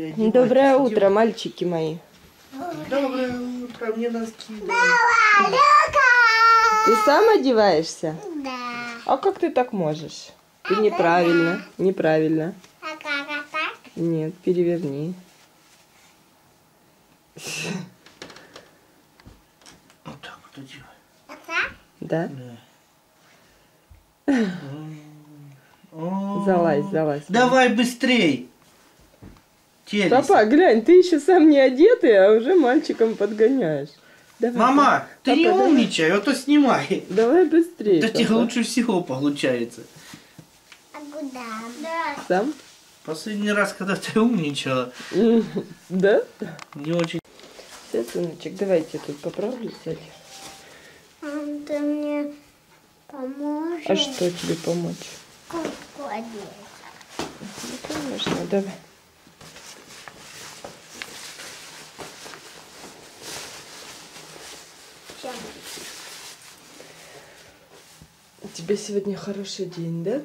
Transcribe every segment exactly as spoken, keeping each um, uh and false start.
Доброе утро, мальчики мои. Доброе утро, мне носки. Ты сам одеваешься? Да. А как ты так можешь? Ты неправильно, неправильно. А как, а так? Нет, переверни. Вот так вот одевай. А так? Да? Да. Залазь, залазь. Давай быстрей. Телес. Папа, глянь, ты еще сам не одетый, а уже мальчиком подгоняешь. Давай, Мама, ты папа, не давай. умничай, а то снимай. Давай быстрее. Это тебе папа. лучше всего получается. А куда? Да. Сам? Последний раз, когда ты умничала, Да? не очень. Все, сыночек, давайте тут поправлю, сядь. Мам, ты мне поможешь? А что тебе помочь? Куртку одеть. Ну, конечно, давай. Всё. У тебя сегодня хороший день, да?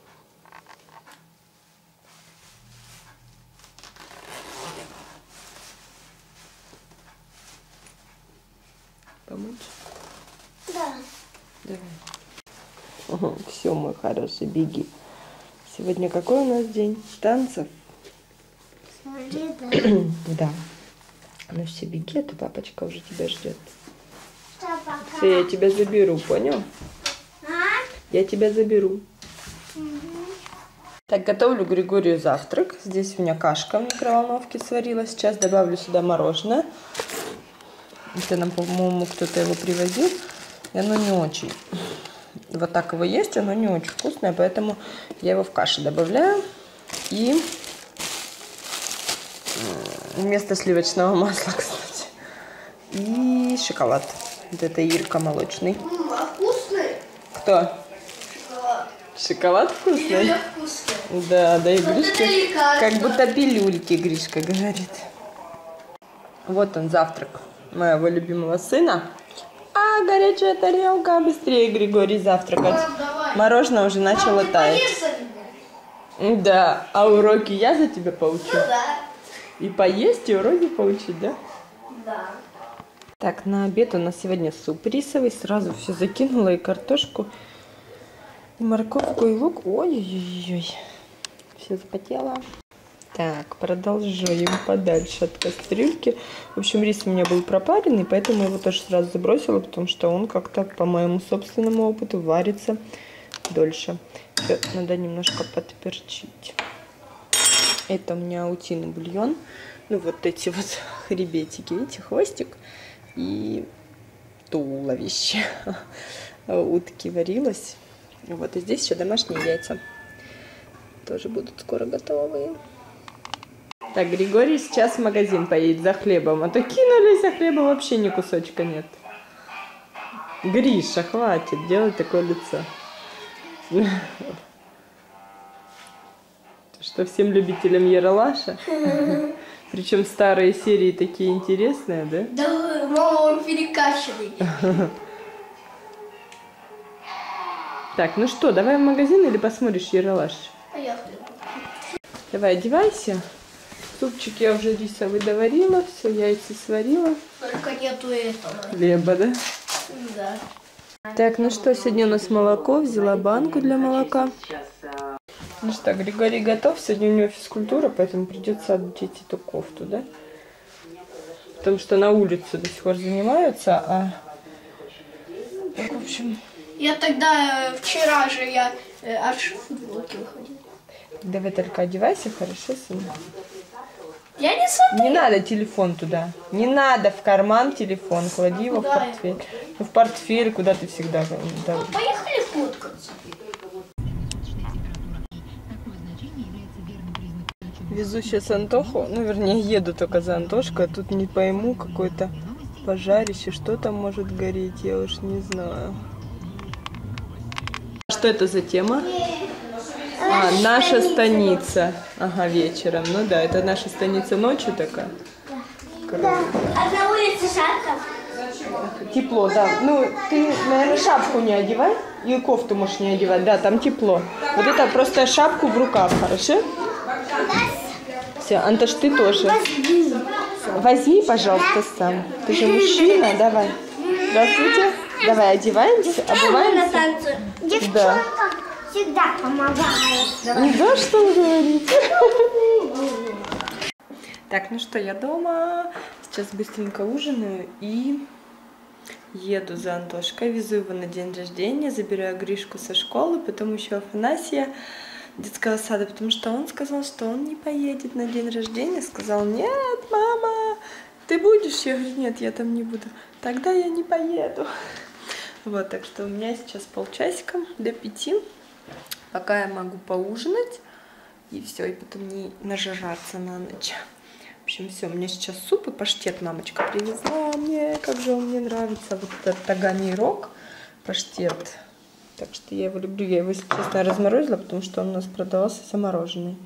Помочь? Да. Давай. Все, мой хороший, беги. Сегодня какой у нас день? Танцев? Смотри, да. Да. Ну все, беги, а то папочка уже тебя ждет. Что, пока? Все, я тебя заберу, понял? А? Я тебя заберу. Угу. Так, готовлю Григорию завтрак. Здесь у меня кашка в микроволновке сварила. Сейчас добавлю сюда мороженое. Это нам, по-моему, кто-то его привозил. И оно не очень. Вот так его есть, оно не очень вкусное, поэтому я его в кашу добавляю. И вместо сливочного масла, кстати. И шоколад. Вот это Ирка молочный. А вкусный? Кто? Шоколад. Шоколад вкусный? Вкусный. Да, да, и Вот Гришка, это лекарство. как будто пилюльки, Гришка говорит. Вот он, завтрак моего любимого сына. А, горячая тарелка, быстрее, Григорий, завтракать. Мам, давай. Мороженое уже начало Мам, ты таять. поешь за меня? Да, а уроки я за тебя поучу. Да. И поесть, и уроки поучить, да? Да. Так, на обед у нас сегодня суп рисовый. Сразу все закинула, и картошку, и морковку, и лук. Ой-ой-ой. Все запотело. Так, продолжаем подальше от кастрюльки. В общем, рис у меня был пропаренный, поэтому его тоже сразу забросила, потому что он как-то, по моему собственному опыту, варится дольше. Всё, надо немножко подперчить. Это у меня утиный бульон. Ну, вот эти вот хребетики, видите, хвостик и туловище утки варилось. Вот, и здесь еще домашние яйца. Тоже будут скоро готовые. Так, Григорий сейчас в магазин поедет за хлебом. А то кинулись, а хлеба вообще ни кусочка нет. Гриша, хватит делать такое лицо. Что всем любителям Ералаша. Причем старые серии такие интересные, да? Да, мама, он перекачанный. Так, ну что, давай в магазин или посмотришь Ералаш? Поехали. Давай, одевайся. Супчик я уже рисовый доварила, все, яйца сварила. Только нету этого. Хлеба, да? Да. Так, ну что, сегодня у нас молоко, взяла банку для молока. Ну что, Григорий готов, сегодня у него физкультура, поэтому придется одеть эту кофту, да? Потому что на улице до сих пор занимаются, а... Так, в общем... Я тогда, э, вчера же я э, аж в футболке выходила. Давай только одевайся, хорошо, сын? Я не смотрю. Не надо телефон туда. Не надо в карман телефон. Клади его в Куда портфель. Ну, в портфель, куда ты всегда. Да. Поехали фоткаться. Везу сейчас Антоху. Ну, вернее, еду только за Антошкой. А тут не пойму, какое-то пожарище. Что там может гореть, я уж не знаю. Что это за тема? А, наша станица. Ага, вечером. Ну да, это наша станица ночью такая. Да. А на улице жарко? Тепло, да. Ну, ты, наверное, шапку не одевай. И кофту можешь не одевать. Да, там тепло. Вот это просто шапку в рукав, хорошо? Все, Антош, ты тоже. Возьми, пожалуйста, сам. Ты же мужчина, давай. Здравствуйте. Давай одеваемся, обуваемся. Девчонка всегда помогает. Да, что вы говорите? Так, ну что, я дома. Сейчас быстренько ужинаю и еду за Антошкой. Везу его на день рождения, забираю Гришку со школы, потом еще Афанасия детского сада, потому что он сказал, что он не поедет на день рождения. Сказал: нет, мама, ты будешь? Я говорю: нет, я там не буду. Тогда я не поеду. Вот, так что у меня сейчас полчасика до пяти, пока я могу поужинать и все, и потом не нажираться на ночь. В общем, все, у меня сейчас суп и паштет мамочка привезла мне, как же он мне нравится, вот этот таганий рог паштет. Так что я его люблю, я его, если честно, разморозила, потому что он у нас продавался замороженный.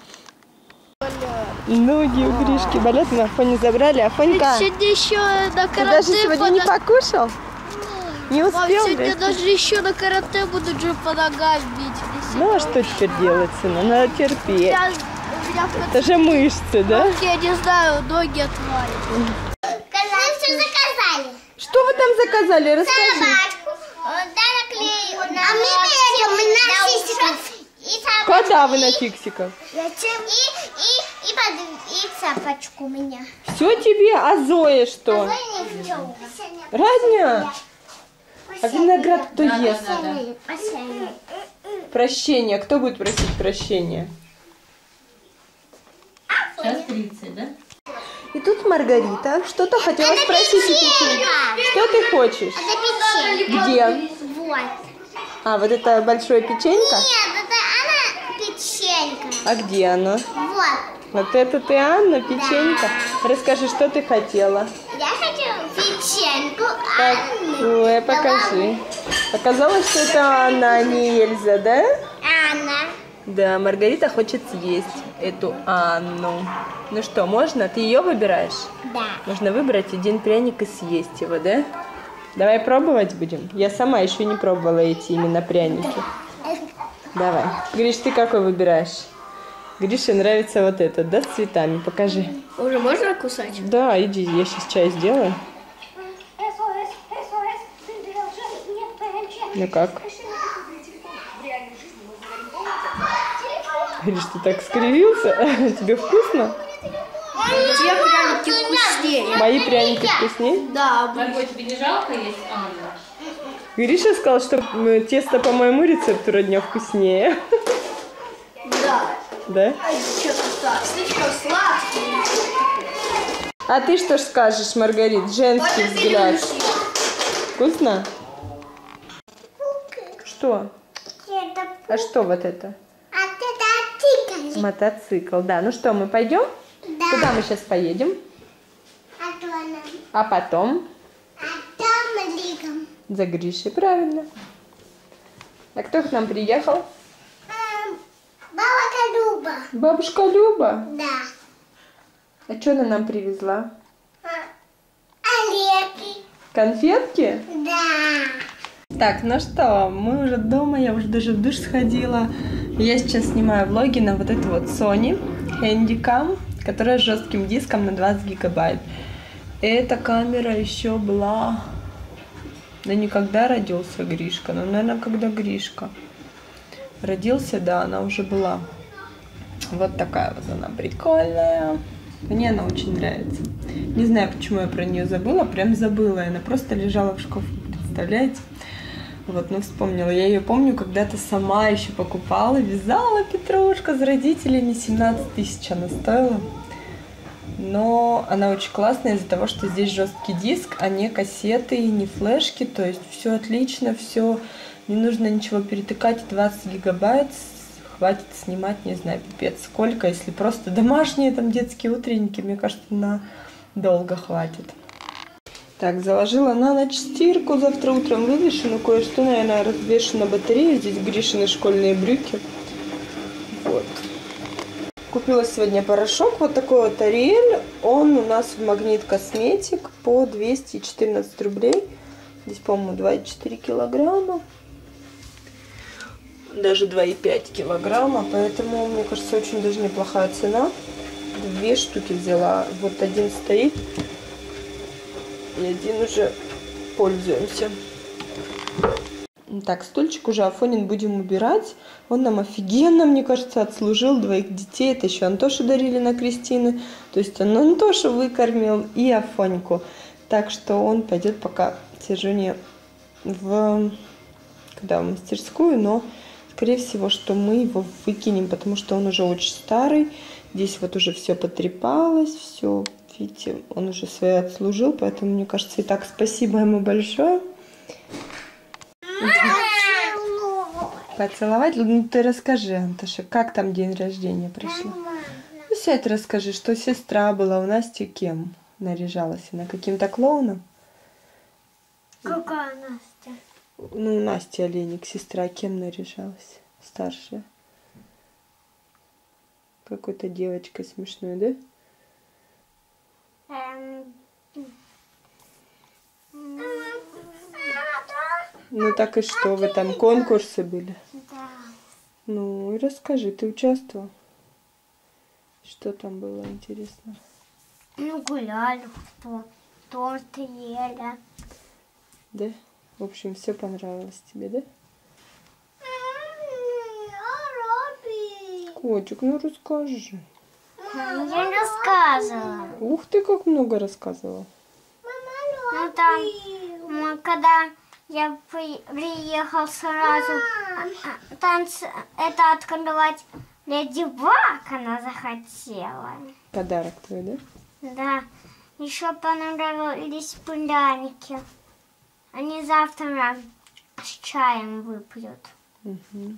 Ноги у Гришки болят, мы Афоню забрали. Афонька, Сегодня еще на ты даже сегодня не покушал? Не Мам, успел? сегодня да? даже еще на карате будут же по ногам бить. Ну а что теперь делать, сына? Надо терпеть. Я, у меня в Это же мышцы, да? я не знаю, ноги отвалят. Мы все заказали. Что вы там заказали? Расскажи. Собачку, да, наклею. А мы поедем на фиксиков. И собачку. Когда вы на фиксиков? Зачем? И, и, и, под, и цапочку у меня. Все тебе, а Зоя что? Ничего. Родня? А виноград кто ест? Последний. Прощение. Кто будет просить прощения? Сейчас тридцать, да? И тут Маргарита что-то хотела спросить у печеньки. Что ты хочешь? Это печенье. Где? Вот. А, вот это большое печенька? Нет, это она печенька. А где оно? Вот. Вот это ты, Анна, печенька? Расскажи, что ты хотела? Я хочу печеньку Так, Анны. ой, покажи. Оказалось, что это Анна, а не Эльза, да? Анна. Да, Маргарита хочет съесть эту Анну. Ну что, можно? Ты ее выбираешь? Да. Можно выбрать один пряник и съесть его, да? Давай пробовать будем? Я сама еще не пробовала эти именно пряники. Давай. Гриш, ты какой выбираешь? Грише нравится вот этот, да, с цветами? Покажи. Уже можно кусать? Да, иди, я сейчас чай сделаю. Ну как? Гриш, ты так скривился? Тебе вкусно? Те пряники вкуснее. Мои пряники вкуснее? Да, Марго, тебе не жалко есть Анна? Гриша сказал, что м, тесто по моему рецепту родня вкуснее. да. Да? Что-то так. Слишком сладкий. А ты что ж скажешь, Маргарит? Женский взгляд. Вкусно? Что? Это... А что вот это? А это тикали. Мотоцикл, да. Ну что, мы пойдем? Да. Куда мы сейчас поедем? А то она... А потом А там лигом. за Гришей, правильно. А кто к нам приехал? А, бабушка Люба. Бабушка Люба. Да. А что она нам привезла? А, Олеги. Конфетки? Да. Так, ну что, мы уже дома, я уже даже в душ сходила. Я сейчас снимаю влоги на вот эту вот Sony Handycam, которая с жестким диском на двадцать гигабайт. Эта камера еще была... Да никогда родился Гришка, ну, наверное, когда Гришка родился, да, она уже была. Вот такая вот она прикольная. Мне она очень нравится. Не знаю, почему я про нее забыла, прям забыла. Она просто лежала в шкафу, представляете? Вот, ну вспомнила. Я ее помню, когда-то сама еще покупала, вязала петрушка с родителями. семнадцать тысяч она стоила. Но она очень классная из-за того, что здесь жесткий диск, а не кассеты, не флешки. То есть все отлично, все, не нужно ничего перетыкать. двадцать гигабайт хватит снимать, не знаю, пипец сколько. Если просто домашние, там детские утренники, мне кажется, на долго хватит. Так, заложила на ночь стирку, завтра утром вывешу, но кое-что, наверное, развешу на батарею. Здесь Гришины школьные брюки. Вот. Купила сегодня порошок, вот такой вот Ариэль. Он у нас в Магнит Косметик по двести четырнадцать рублей. Здесь, по-моему, два и четыре килограмма. Даже два и пять килограмма, поэтому, мне кажется, очень даже неплохая цена. две штуки взяла. Вот один стоит, и один уже пользуемся. Так, стульчик уже Афонин будем убирать. Он нам офигенно, мне кажется, отслужил двоих детей. Это еще Антошу дарили на крестины. То есть он Антошу выкормил и Афоньку. Так что он пойдет пока Сержуне в, когда, в мастерскую. Но, скорее всего, что мы его выкинем, потому что он уже очень старый. Здесь вот уже все потрепалось, все, видите, он уже свое отслужил. Поэтому, мне кажется, и так спасибо ему большое. Поцеловать? Ну ты расскажи, Антоша, как там день рождения прошло? Ну сядь, расскажи, что сестра была у Насти кем наряжалась? Она каким-то клоуном? Какая Настя? Ну, Настя Олейник, сестра, кем наряжалась? Старшая. Какой-то девочкой смешной, да? Эм... Ну так и что, вы там конкурсы были? Да. Ну и расскажи, ты участвовал? Что там было интересно? Ну, гуляли, что торты ели. Да? В общем, все понравилось тебе, да? Котик, ну расскажи. Я не рассказывала. Ух ты, как много рассказывал. Ну, там, мы, когда я при- приехал сразу, а, а, танц, это открывать Леди Баг она захотела. Подарок твой, да? Да. Еще понравились пряники. Они завтра с чаем выпьют. Угу.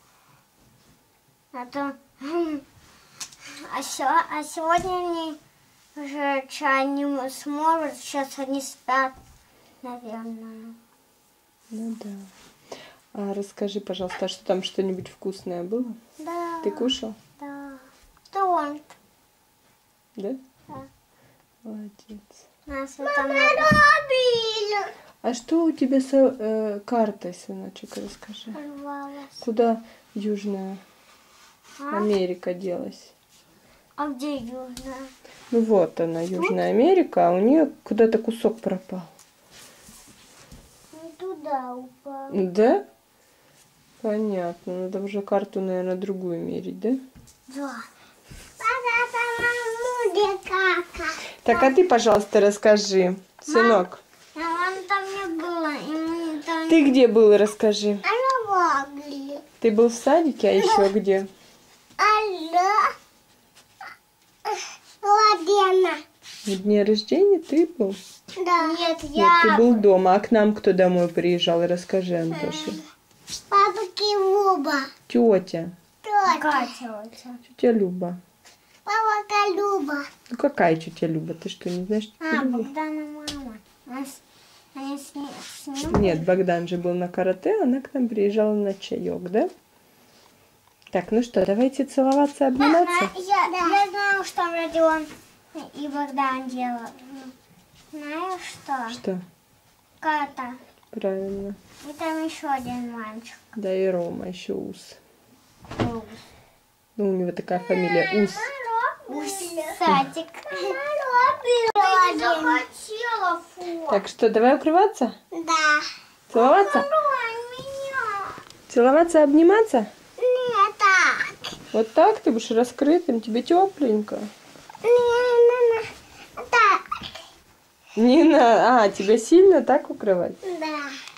А то... А, сё- а сегодня они уже чай не сможет. Сейчас они спят, наверное. Ну да. А расскажи, пожалуйста, а что там что-нибудь вкусное было? Да. Ты кушал? Да. Торт. Да? Да. Молодец. Нас это надо... А что у тебя с э, картой, сыночек, расскажи? Порвалось. Куда Южная А? Америка делась? А где южная? Ну вот она, Южная Америка, а у нее куда-то кусок пропал. Не туда упал. Да? Понятно. Надо уже карту, наверное, другую мерить, да? Да. Так, а ты, пожалуйста, расскажи, сынок. А он там не было, и мы там Ты где был, расскажи. не... Ты был в садике, а еще где? Алло. Ладена. На дне рождения ты был? Да. Нет, Нет, я... ты был дома. А к нам кто домой приезжал? Расскажи, Антоша. Бабки Люба. Тетя. Какая тетя? Тетя Люба. Бабка Люба. Ну какая тетя Люба? Ты что, не знаешь тетю А, Любу? Богдана мама. Они с, они с, ней- с ним? Нет, Богдан же был на карате, она к нам приезжала на чаек, да? Так, ну что, давайте целоваться, обниматься. Я, я знаю, что Родион и Богдан делают. Знаешь что? Что? Ката. Правильно. И там еще один мальчик. Да и Рома еще Ус. Ну, у него такая фамилия Ус. Садик. Захотела фото. Так что, давай укрываться? Да. Целоваться? меня. Целоваться, обниматься? Не так. Вот так ты будешь раскрытым, тебе тепленько. Не, не, не. Так. Не на... А, тебя сильно так укрывать? Да.